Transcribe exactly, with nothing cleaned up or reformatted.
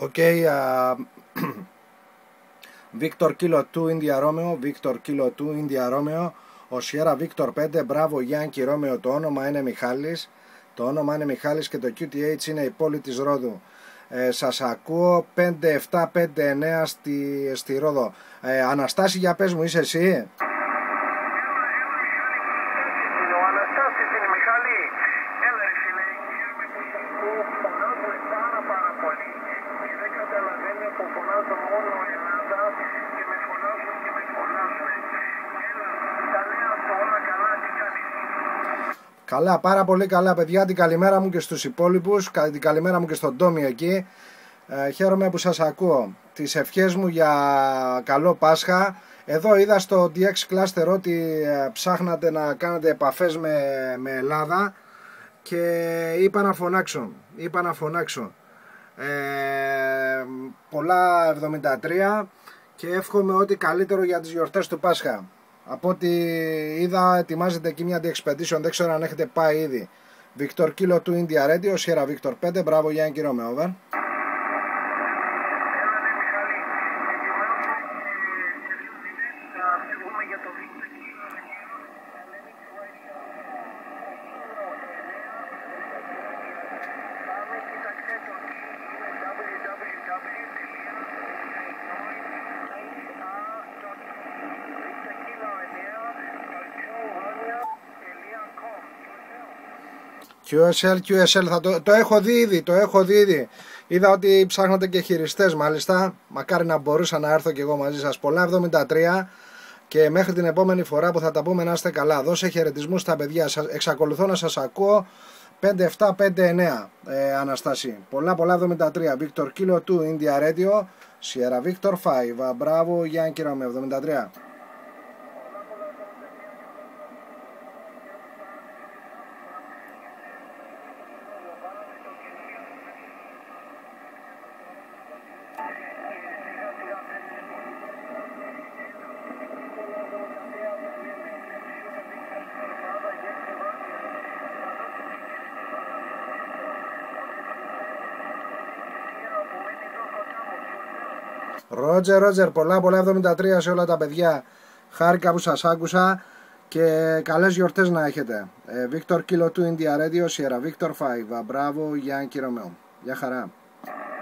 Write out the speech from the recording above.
Okay, uh, Victor Kilo two India Romeo, Victor Kilo two India Romeo, ο Sierra Victor πέντε, μπράβο Yankee Romeo, το όνομα είναι Μιχάλης, το όνομα είναι Μιχάλης και το κιου τι έιτς είναι η πόλη της Ρόδου. Ε, σας ακούω πέντε επτά πέντε εννέα στη, στη Ρόδο. Ε, Αναστάση, για πες μου, είσαι εσύ? Καλά, πάρα πολύ καλά παιδιά, την καλημέρα μου και στους υπόλοιπους, την καλημέρα μου και στον Τόμι εκεί. ε, Χαίρομαι που σας ακούω. Τις ευχές μου για καλό Πάσχα. Εδώ είδα στο ντι εξ Cluster ότι ε, ψάχνατε να κάνετε επαφές με, με Ελλάδα και είπα να φωνάξω, είπα να φωνάξω. Ε, πολλά εβδομήντα τρία και εύχομαι ό,τι καλύτερο για τις γιορτές του Πάσχα. Από ό,τι είδα ετοιμάζεται εκεί μια διεξπεντήσεων, δεν ξέρω αν έχετε πάει ήδη. Victor Kilo two India Radio, Sierra Victor πέντε, μπράβο Yankee Romeo, over. κιου ες ελ, κιου ες ελ, θα το, το έχω δει ήδη, το έχω δει ήδη. Είδα ότι ψάχνατε και χειριστές μάλιστα. Μακάρι να μπορούσα να έρθω και εγώ μαζί σας. Πολλά εβδομήντα τρία και μέχρι την επόμενη φορά που θα τα πούμε να είστε καλά. Δώσε χαιρετισμούς στα παιδιά. Εξακολουθώ να σας ακούω. πέντε επτά πέντε εννέα, ε, Αναστάση. Πολλά πολλά εβδομήντα τρία. Victor Kilo two India Radio, Sierra Victor πέντε. Μπράβο Yankee Romeo εβδομήντα τρία. Ρότζερ, Ρότζερ, πολλά πολλά εβδομήντα τρία σε όλα τα παιδιά. Χάρηκα που σας άκουσα και καλές γιορτές να έχετε. ε, Victor Kilo two India Radio, Sierra Victor πέντε. Μπράβο Yankee Romeo. Γεια χαρά.